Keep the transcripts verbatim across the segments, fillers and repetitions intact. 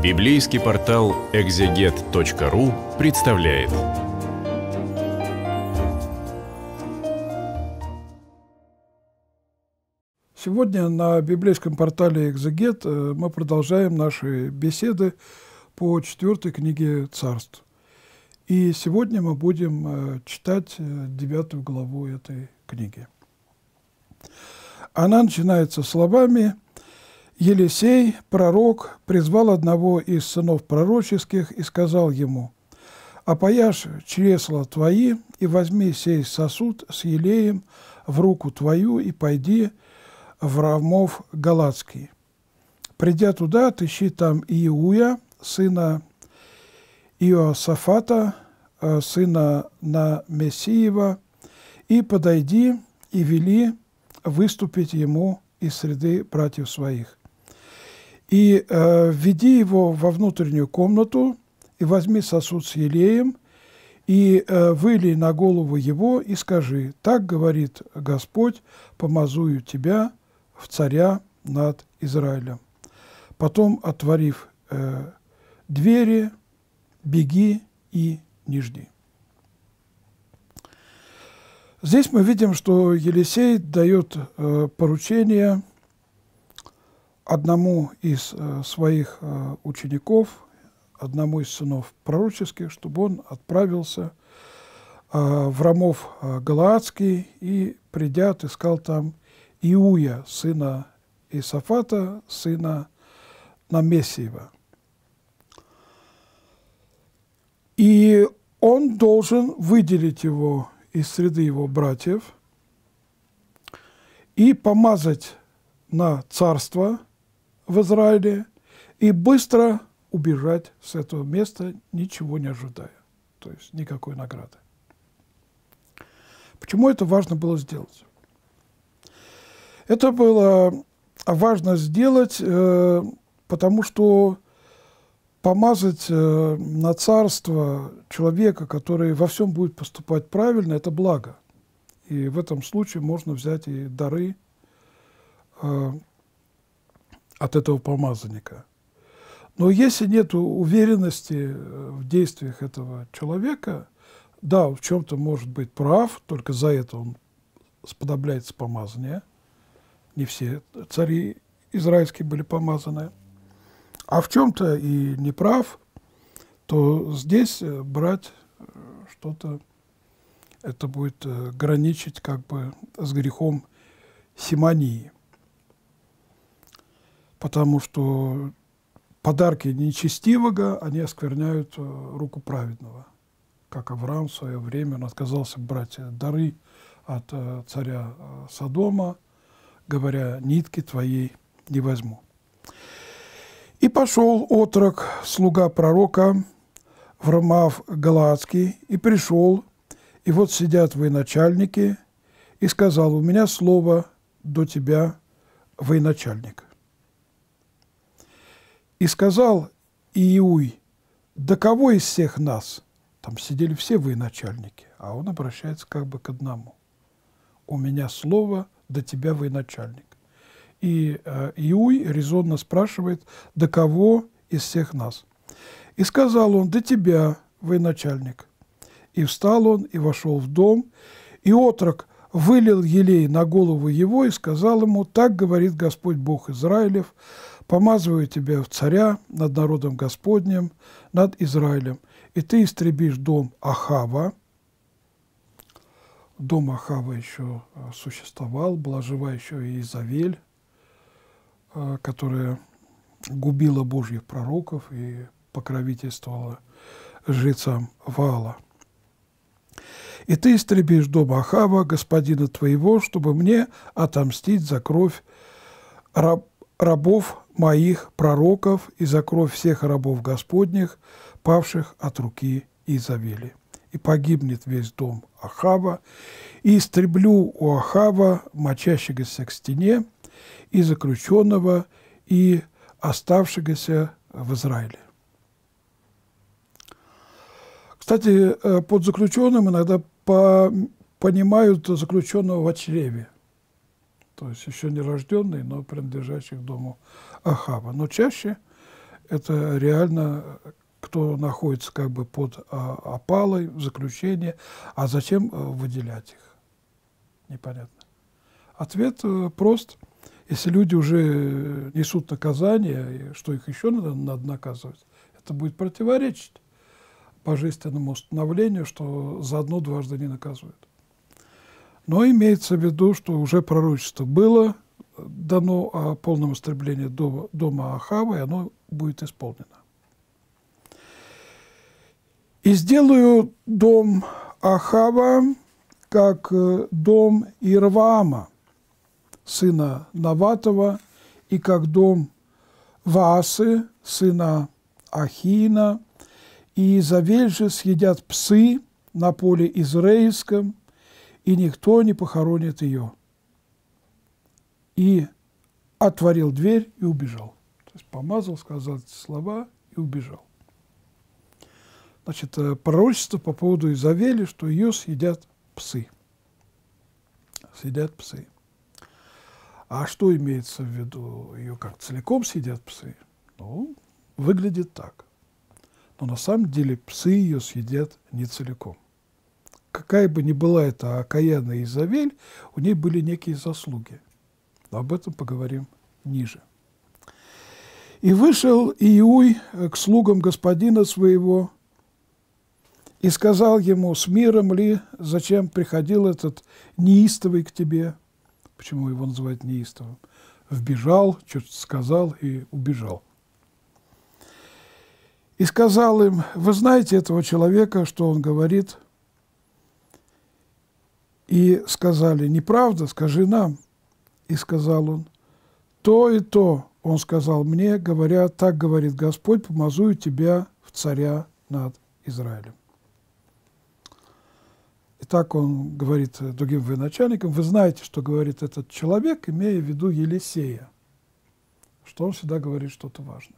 Библейский портал экзегет точка ру представляет. Сегодня на библейском портале «Экзегет» мы продолжаем наши беседы по четвертой книге Царств. И сегодня мы будем читать девятую главу этой книги. Она начинается словами: «Елисей, пророк, призвал одного из сынов пророческих и сказал ему: опояшь чресла твои и возьми сей сосуд с елеем в руку твою и пойди в Рамов Галатский. Придя туда, отыщи там Иуя, сына Иосафата, сына Намессиева, и подойди и вели выступить ему из среды братьев своих. И э, введи его во внутреннюю комнату, и возьми сосуд с елеем, и э, вылей на голову его, и скажи: так говорит Господь, помазую тебя в царя над Израилем. Потом, отворив э, двери, беги и не жди». Здесь мы видим, что Елисей дает э, поручение одному из э, своих э, учеников, одному из сынов пророческих, чтобы он отправился э, в Рамов э, Галаадский и, придя, отыскал там Иуя, сына Иосафата, сына Намессиева. И он должен выделить его из среды его братьев и помазать на царство в Израиле и быстро убежать с этого места, ничего не ожидая, то есть никакой награды. Почему это важно было сделать? Это было важно сделать, э, потому что помазать э, на царство человека, который во всем будет поступать правильно, это благо. И в этом случае можно взять и дары э, от этого помазанника. Но если нет уверенности в действиях этого человека, да, в чем-то может быть прав, только за это он сподобляется помазания. Не все цари израильские были помазаны. А в чем-то и не прав, то здесь брать что-то, это будет граничить как бы с грехом симонии. Потому что подарки нечестивого, они оскверняют руку праведного. Как Авраам в свое время, он отказался брать дары от царя Содома, говоря: нитки твоей не возьму. И пошел отрок, слуга пророка, в Рамав Галаадский, и пришел, и вот сидят военачальники, и сказал: у меня слово до тебя, военачальник. И сказал Иуй: да кого из всех нас? Там сидели все военачальники, а он обращается как бы к одному: у меня слово до тебя, военачальник. И э, Иуй резонно спрашивает: до кого из всех нас? И сказал он: до тебя, военачальник. И встал он, и вошел в дом, и отрок вылил елей на голову его, и сказал ему: так говорит Господь Бог Израилев, помазываю тебя в царя над народом Господним, над Израилем, и ты истребишь дом Ахава. Дом Ахава еще существовал, была жива еще и Изавель, которая губила Божьих пророков и покровительствовала жрецам Ваала. И ты истребишь дом Ахава, господина твоего, чтобы мне отомстить за кровь раб, рабов моих пророков и за кровь всех рабов Господних, павших от руки Изавели. И погибнет весь дом Ахава, и истреблю у Ахава, мочащегося к стене, и заключенного, и оставшегося в Израиле. Кстати, под заключенным иногда по, понимают заключенного в чреве, то есть еще не рожденный, но принадлежащий к дому Ахава. Но чаще это реально кто находится как бы под опалой, в заключении. А зачем выделять их? Непонятно. Ответ прост. Если люди уже несут наказание, что их еще надо, надо наказывать, это будет противоречить божественному установлению, что за одно дважды не наказывают. Но имеется в виду, что уже пророчество было дано о полном истреблении дома Ахава, и оно будет исполнено. «И сделаю дом Ахава, как дом Ирваама, сына Наватова, и как дом Ваасы, сына Ахина, и Изавель же съедят псы на поле Израильском, и никто не похоронит ее». И отворил дверь и убежал. То есть помазал, сказал эти слова и убежал. Значит, пророчество по поводу Изавели, что ее съедят псы. Съедят псы. А что имеется в виду? Ее как целиком съедят псы? Ну, выглядит так. Но на самом деле псы ее съедят не целиком. Какая бы ни была эта окаянная Изавель, у ней были некие заслуги. Но об этом поговорим ниже. «И вышел Иуй к слугам господина своего, и сказал ему: с миром ли, зачем приходил этот неистовый к тебе?» Почему его называют неистовым? Вбежал, что-то сказал и убежал. «И сказал им: вы знаете этого человека, что он говорит?» И сказали: неправда, скажи нам. И сказал он: то и то, он сказал мне, говоря: так говорит Господь, помазую тебя в царя над Израилем. И так он говорит другим военачальникам: вы знаете, что говорит этот человек, имея в виду Елисея, что он всегда говорит что-то важное.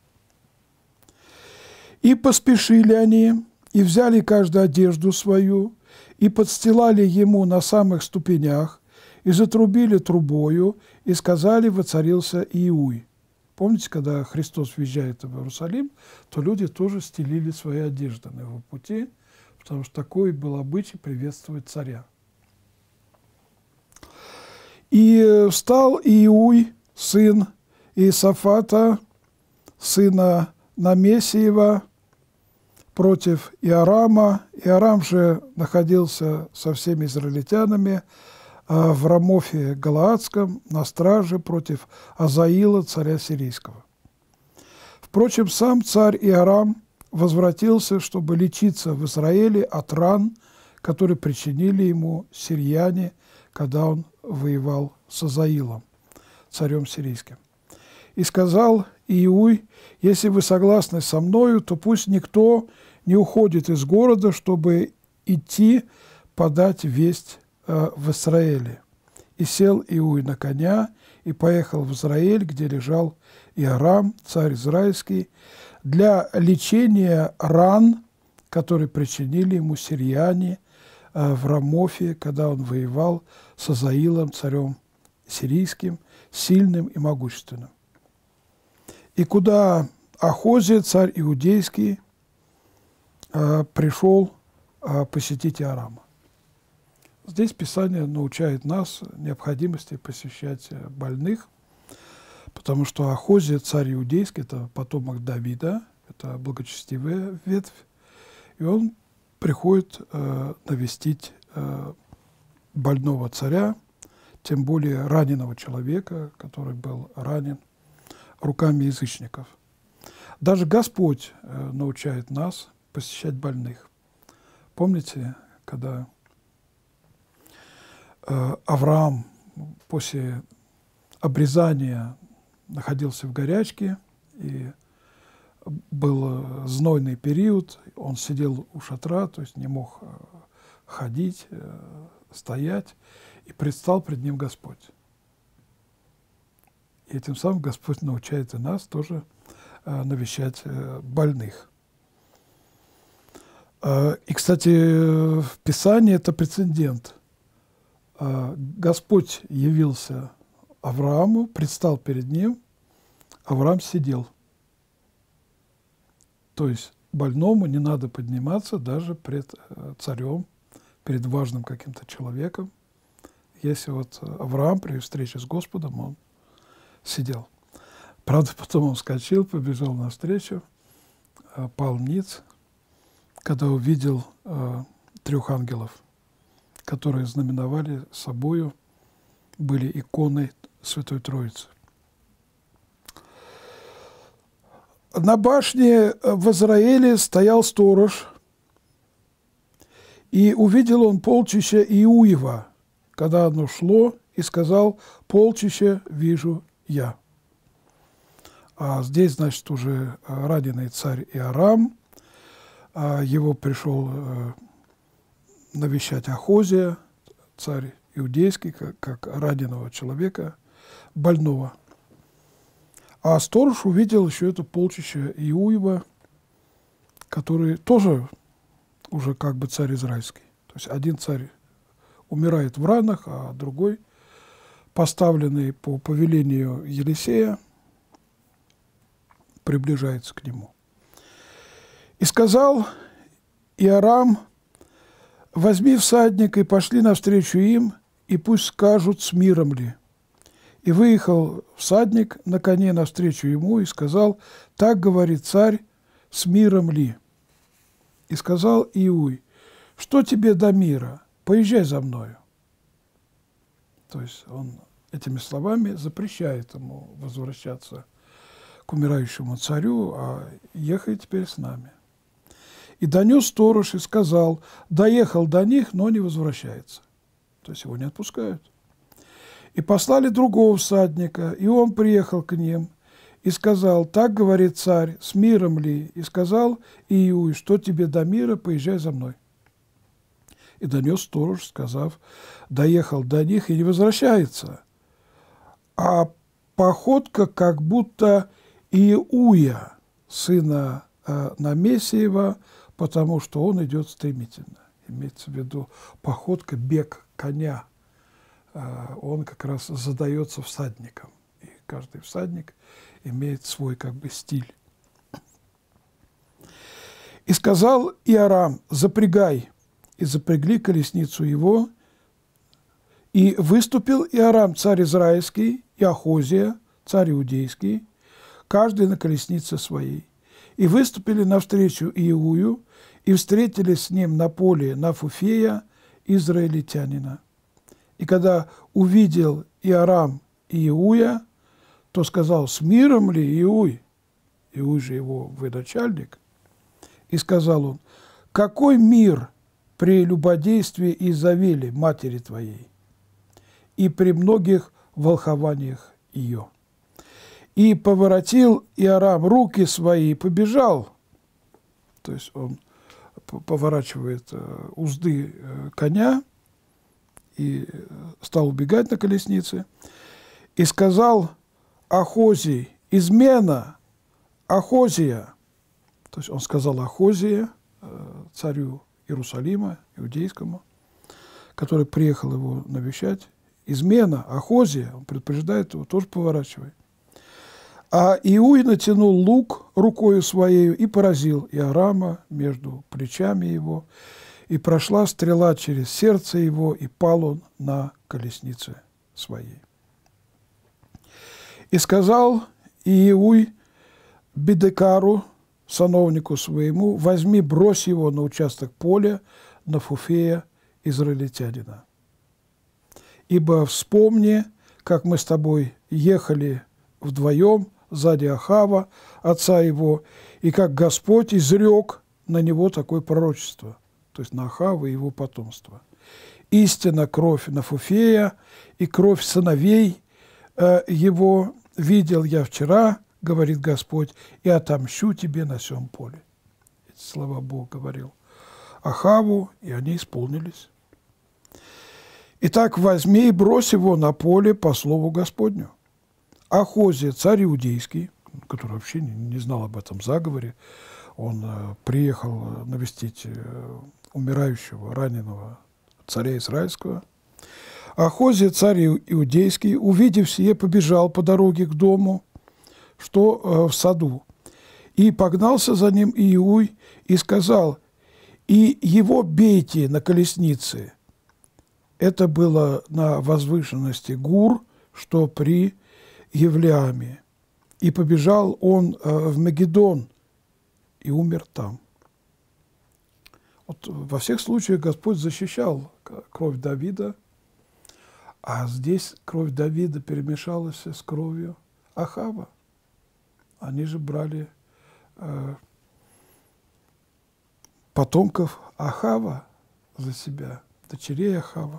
И поспешили они, и взяли каждую одежду свою, и подстилали ему на самых ступенях, и затрубили трубою, и сказали: воцарился Иуй. Помните, когда Христос въезжает в Иерусалим, то люди тоже стелили свои одежды на его пути, потому что такой был обычай приветствовать царя. «И встал Иуй, сын Иосафата, сына Намесиева, против Иорама. Иорам же находился со всеми израильтянами в Рамофе Галаадском на страже против Азаила, царя сирийского. Впрочем, сам царь Иорам возвратился, чтобы лечиться в Израиле от ран, которые причинили ему сирияне, когда он воевал с Азаилом, царем сирийским. И сказал Иуй: если вы согласны со мною, то пусть никто не уходит из города, чтобы идти подать весть э, в Израиле. И сел Иуй на коня и поехал в Израиль, где лежал Иорам, царь израильский, для лечения ран, которые причинили ему сирияне э, в Рамофе, когда он воевал с Азаилом, царем сирийским, сильным и могущественным. И куда Ахозия, царь иудейский, пришел посетить Иорама. Здесь Писание научает нас необходимости посещать больных, потому что Ахозия, царь иудейский, это потомок Давида, это благочестивая ветвь, и он приходит навестить больного царя, тем более раненого человека, который был ранен руками язычников. Даже Господь научает нас посещать больных. Помните, когда э, Авраам после обрезания находился в горячке, и был знойный период, он сидел у шатра, то есть не мог ходить, э, стоять, и предстал пред ним Господь. И этим самым Господь научает и нас тоже э, навещать э, больных. И, кстати, в Писании это прецедент. Господь явился Аврааму, предстал перед ним, Авраам сидел. То есть больному не надо подниматься даже пред царем, перед важным каким-то человеком. Если вот Авраам при встрече с Господом, он сидел. Правда, потом он вскочил, побежал навстречу, пал ниц, когда увидел э, трех ангелов, которые знаменовали собою, были иконой Святой Троицы. На башне в Израиле стоял сторож, и увидел он полчища Иуева, когда оно шло, и сказал: полчища вижу я. А здесь, значит, уже раненый царь Иорам, его пришел навещать Ахозия, царь иудейский, как, как раненого человека, больного. А сторож увидел еще это полчище Иуева, который тоже уже как бы царь израильский. То есть один царь умирает в ранах, а другой, поставленный по повелению Елисея, приближается к нему. И сказал Иорам: возьми всадника и пошли навстречу им, и пусть скажут, с миром ли. И выехал всадник на коне навстречу ему и сказал: так говорит царь, с миром ли. И сказал Иуй: что тебе до мира? Поезжай за мною. То есть он этими словами запрещает ему возвращаться к умирающему царю, а ехай теперь с нами. И донес сторож и сказал: доехал до них, но не возвращается. То есть его не отпускают. И послали другого всадника, и он приехал к ним и сказал: так говорит царь, с миром ли? И сказал Иуй: что тебе до мира, поезжай за мной. И донес сторож, сказав: доехал до них и не возвращается. А походка как будто Иуя, сына э, Намесиева, потому что он идет стремительно. Имеется в виду походка, бег коня. Э, он как раз задается всадником. И каждый всадник имеет свой как бы стиль. И сказал Иорам: запрягай. И запрягли колесницу его. И выступил Иорам, царь израильский, и Ахозия, царь иудейский, каждый на колеснице своей. И выступили навстречу Иую, и встретились с ним на поле Нафуфея, израильтянина. И когда увидел Иорам Иуя, то сказал: с миром ли, Иуй? Иуй же его военачальник. И сказал он: какой мир при любодействии Изавели, матери твоей, и при многих волхованиях ее? И поворотил Иорам руки свои и побежал. То есть он поворачивает узды коня и стал убегать на колеснице. И сказал Ахозий: измена Ахозия. То есть он сказал Ахозия, царю Иерусалима, иудейскому, который приехал его навещать. Измена Ахозия, он предупреждает его, тоже поворачивай. А Иуй натянул лук рукою своей и поразил Иорама между плечами его, и прошла стрела через сердце его, и пал он на колеснице своей. И сказал Иуй Бедекару, сановнику своему: возьми, брось его на участок поля Нафуфея, израильтянина. Ибо вспомни, как мы с тобой ехали вдвоем сзади Ахава, отца его, и как Господь изрек на него такое пророчество, то есть на Ахава и его потомство. Истинно кровь Нафуфея и кровь сыновей э, его видел я вчера, говорит Господь, и отомщу тебе на сем поле. Эти слова Бог говорил Ахаву, и они исполнились. Итак, возьми и брось его на поле по слову Господню. Ахозия, царь иудейский, который вообще не, не знал об этом заговоре, он э, приехал навестить э, умирающего, раненого царя израильского. Ахозия, царь иудейский, увидев сие, побежал по дороге к дому, что э, в саду, И погнался за ним Иуй и сказал: «И его бейте на колеснице». Это было на возвышенности Гур, что при Евлеаме. И побежал он в Мегидон и умер там. Вот во всех случаях Господь защищал кровь Давида, а здесь кровь Давида перемешалась с кровью Ахава. Они же брали э, потомков Ахава за себя, дочерей Ахава.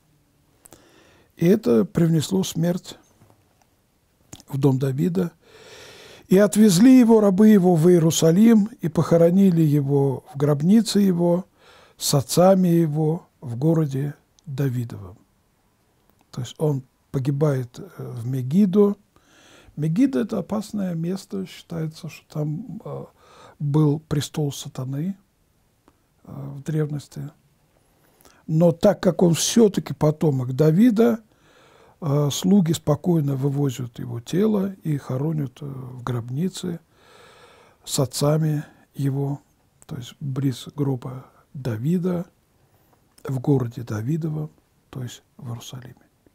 И это привнесло смерть в дом Давида. И отвезли его, рабы его, в Иерусалим, и похоронили его в гробнице его с отцами его в городе Давидовом. То есть он погибает в Мегидо. Мегидо – это опасное место. Считается, что там э, был престол сатаны э, в древности. Но так как он все-таки потомок Давида, э, слуги спокойно вывозят его тело и хоронят э, в гробнице с отцами его, то есть близ гроба Давида, в городе Давидовом, то есть в Иерусалиме.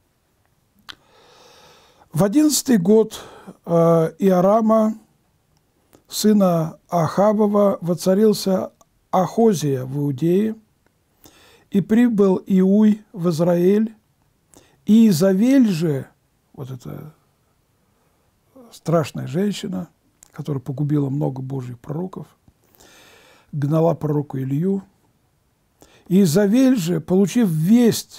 В одиннадцатый год э, Иорама, сына Ахавова, воцарился Ахозия в Иудее, и прибыл Иуй в Израиль, и Изавель же, вот эта страшная женщина, которая погубила много божьих пророков, гнала пророка Илью, и Изавель же, получив весть,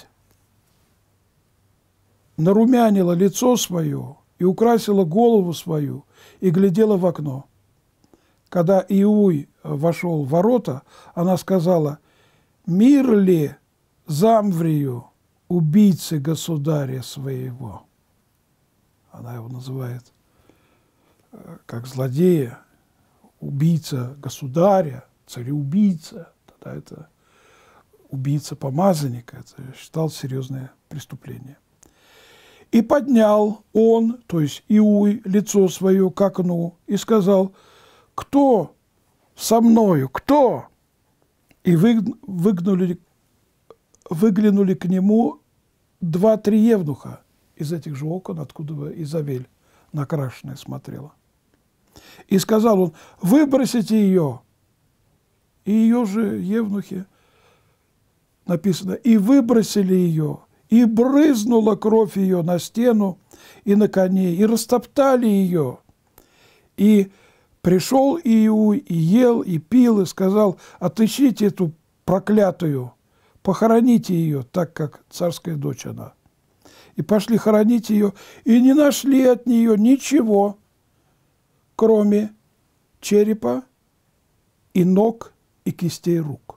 нарумянила лицо свое и украсила голову свою и глядела в окно. Когда Иуй вошел в ворота, она сказала: «Мир ли Замврию, убийце государя своего?» Она его называет как злодея, убийца государя, цареубийца. Тогда это убийца-помазанника, это считал серьезное преступление. И поднял он, то есть Иуй, лицо свое к окну и сказал: «Кто со мною? Кто?» И выгнули, выглянули к нему два-три евнуха из этих же окон, откуда Изавель накрашенная смотрела. И сказал он: «Выбросите ее». И ее же евнухи, написано, и выбросили ее. И брызнула кровь ее на стену и на коней, и растоптали ее. И пришел Иуй, и ел, и пил, и сказал: «Отыщите эту проклятую, похороните ее, так как царская дочь она». И пошли хоронить ее, и не нашли от нее ничего, кроме черепа и ног, и кистей рук.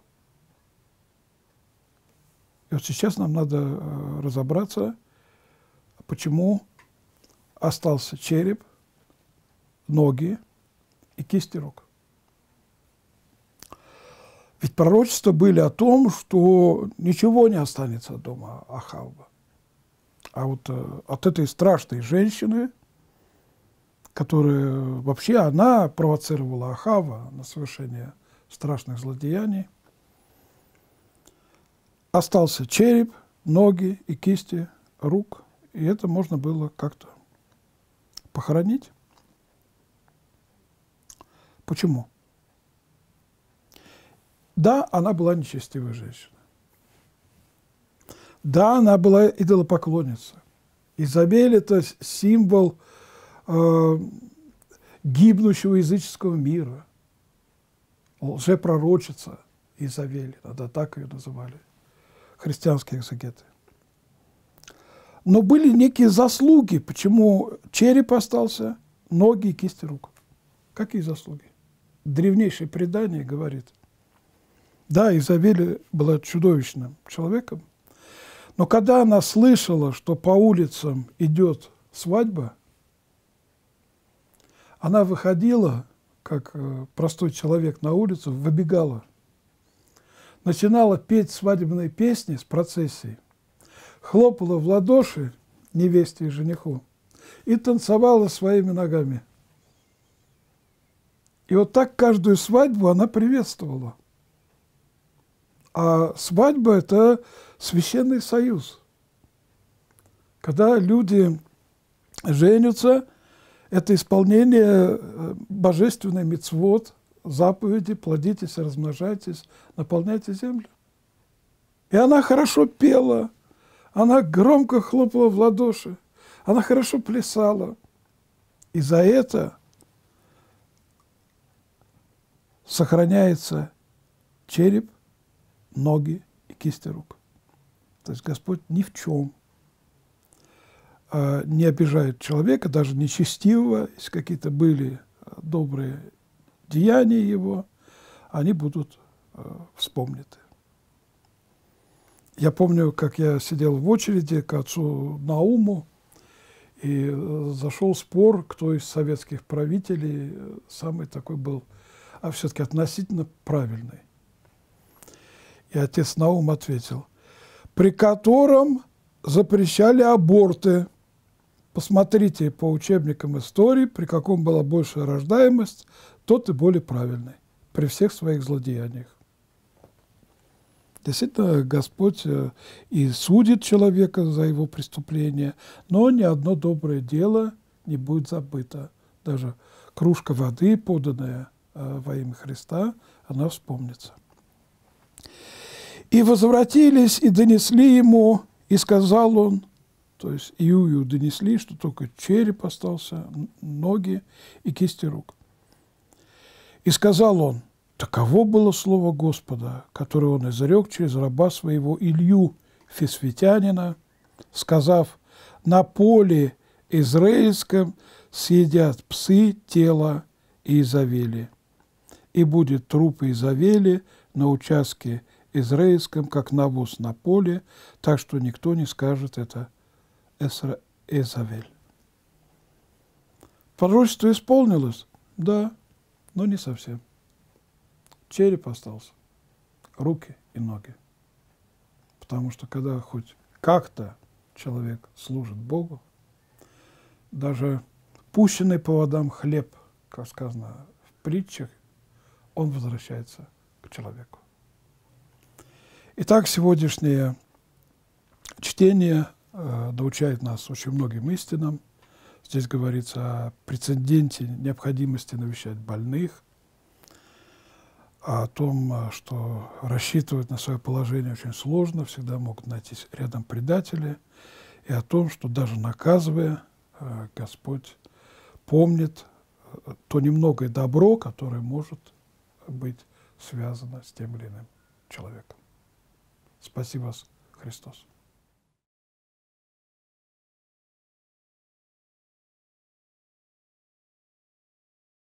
И вот сейчас нам надо разобраться, почему остался череп, ноги и кисти рук. Ведь пророчества были о том, что ничего не останется от дома Ахава. А вот от этой страшной женщины, которая вообще она провоцировала Ахава на совершение страшных злодеяний, остался череп, ноги и кисти рук, и это можно было как-то похоронить. Почему? Да, она была нечестивая женщина. Да, она была идолопоклонница. Изавель – это символ э, гибнущего языческого мира. Лжепророчица Изавель, тогда так ее называли христианские экзегеты. Но были некие заслуги, почему череп остался, ноги и кисти рук. Какие заслуги? Древнейшее предание говорит. Да, Изавель была чудовищным человеком, но когда она слышала, что по улицам идет свадьба, она выходила, как простой человек на улицу, выбегала, начинала петь свадебные песни с процессией, хлопала в ладоши невесте и жениху и танцевала своими ногами. И вот так каждую свадьбу она приветствовала. А свадьба – это священный союз. Когда люди женятся, это исполнение божественной мицвот, заповеди: плодитесь, размножайтесь, наполняйте землю. И она хорошо пела, она громко хлопала в ладоши, она хорошо плясала. И за это сохраняется череп, ноги и кисти рук. То есть Господь ни в чем э, не обижает человека, даже нечестивого. Если какие-то были добрые деяния его, они будут э, вспомнены. Я помню, как я сидел в очереди к отцу Науму, и э, зашел спор, кто из советских правителей самый такой был, а все-таки относительно правильный. И отец Наум ответил: при котором запрещали аборты. Посмотрите по учебникам истории, при каком была большая рождаемость, тот и более правильный при всех своих злодеяниях. Действительно, Господь и судит человека за его преступления, но ни одно доброе дело не будет забыто. Даже кружка воды, поданная во имя Христа, она вспомнится. «И возвратились, и донесли ему, и сказал он», то есть Иую донесли, что только череп остался, ноги и кисти рук. «И сказал он: таково было слово Господа, которое он изрек через раба своего Илью Фисвитянина, сказав: на поле израильском съедят псы тело Иезавели, и будет труп Иезавели на участке израильском, как навоз на поле, так что никто не скажет это Иезавель». Пророчество исполнилось? Да, но не совсем. Череп остался, руки и ноги. Потому что когда хоть как-то человек служит Богу, даже пущенный по водам хлеб, как сказано в притчах, он возвращается к человеку. Итак, сегодняшнее чтение э, научает нас очень многим истинам. Здесь говорится о прецеденте необходимости навещать больных, о том, что рассчитывать на свое положение очень сложно, всегда могут найтись рядом предатели, и о том, что даже наказывая, Господь помнит то немногое добро, которое может быть связано с тем или иным человеком. Спаси вас, Христос.